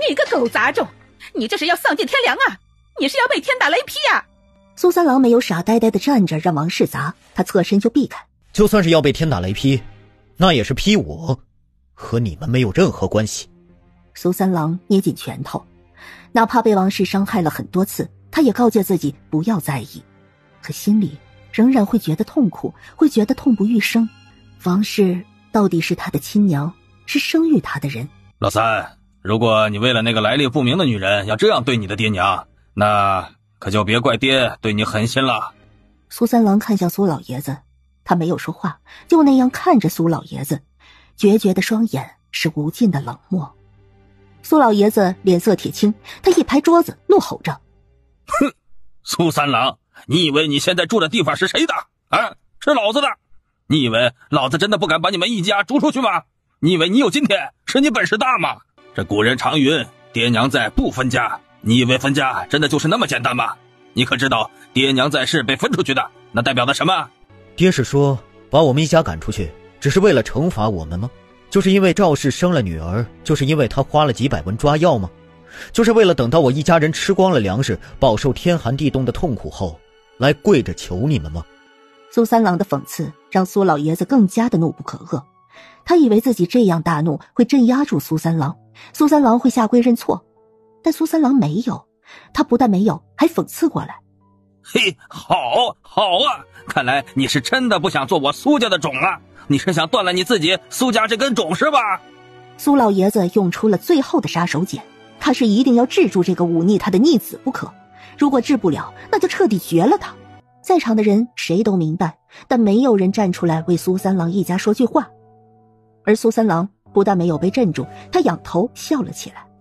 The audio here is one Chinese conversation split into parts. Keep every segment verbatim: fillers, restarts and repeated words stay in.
你个狗杂种，你这是要丧尽天良啊！你是要被天打雷劈啊！ 苏三郎没有傻呆呆地站着让王氏砸，他侧身就避开。 就算是要被天打雷劈，那也是劈我，和你们没有任何关系。 苏三郎捏紧拳头，哪怕被王氏伤害了很多次，他也告诫自己不要在意，可心里仍然会觉得痛苦，会觉得痛不欲生。王氏到底是他的亲娘，是生育他的人。 老三，如果你为了那个来历不明的女人要这样对你的爹娘，那可就别怪爹对你狠心了。 苏三郎看向苏老爷子，他没有说话，就那样看着苏老爷子，决绝的双眼是无尽的冷漠。苏老爷子脸色铁青，他一拍桌子，怒吼着： 哼，苏三郎，你以为你现在住的地方是谁的啊？是老子的。你以为老子真的不敢把你们一家逐出去吗？你以为你有今天是你本事大吗？这古人常云，爹娘在不分家，你以为分家真的就是那么简单吗？你可知道爹娘在世被分出去的，那代表的什么？ 爹是说把我们一家赶出去只是为了惩罚我们吗？就是因为赵氏生了女儿，就是因为他花了几百文抓药吗？就是为了等到我一家人吃光了粮食，饱受天寒地冻的痛苦后来跪着求你们吗？ 苏三郎的讽刺让苏老爷子更加的怒不可遏，他以为自己这样大怒会镇压住苏三郎，苏三郎会下跪认错，但苏三郎没有，他不但没有，还讽刺过来。 嘿，好好啊，看来你是真的不想做我苏家的种啊，你是想断了你自己苏家这根种是吧？ 苏老爷子用出了最后的杀手锏，他是一定要治住这个忤逆他的逆子不可，如果治不了，那就彻底绝了他。在场的人谁都明白，但没有人站出来为苏三郎一家说句话。而苏三郎不但没有被镇住，他仰头笑了起来。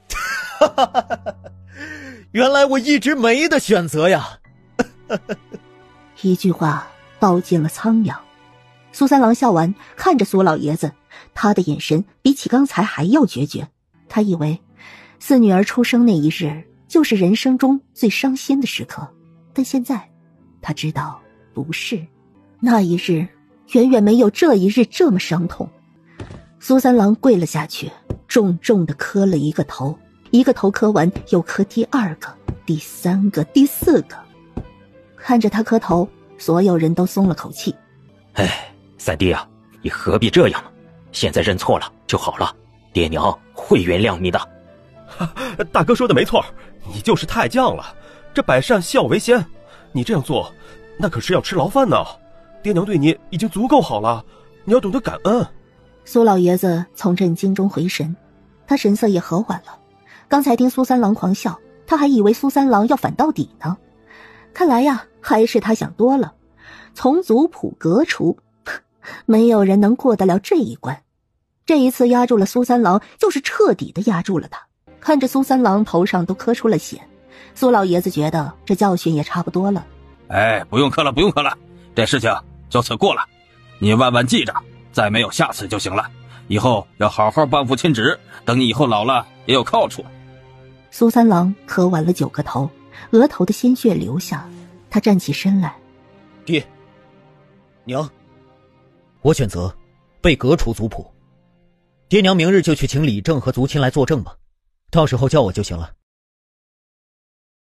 原来我一直没得选择呀。 一句话道尽了苍凉。苏三郎笑完，看着苏老爷子，他的眼神比起刚才还要决绝。他以为四女儿出生那一日就是人生中最伤心的时刻，但现在他知道不是，那一日远远没有这一日这么伤痛。苏三郎跪了下去，重重地磕了一个头，一个头磕完又磕第二个、第三个、第四个。看着他磕头，所有人都松了口气。 哎，三弟啊，你何必这样呢？现在认错了就好了，爹娘会原谅你的。 大哥说的没错，你就是太犟了，这百善孝为先，你这样做那可是要吃牢饭呢。爹娘对你已经足够好了，你要懂得感恩。 苏老爷子从震惊中回神，他神色也和缓了。刚才听苏三郎狂笑，他还以为苏三郎要反到底呢。看来呀，还是他想多了。从族谱革除，没有人能过得了这一关。这一次压住了苏三郎，就是彻底的压住了他。看着苏三郎头上都磕出了血，苏老爷子觉得这教训也差不多了。 哎，不用磕了，不用磕了，这事情就此过了。你万万记着，再没有下次就行了。以后要好好帮扶亲侄，等你以后老了也有靠处。 苏三郎磕完了九个头，额头的鲜血流下，他站起身来。 爹娘，我选择被革除族谱。爹娘明日就去请李正和族亲来作证吧，到时候叫我就行了。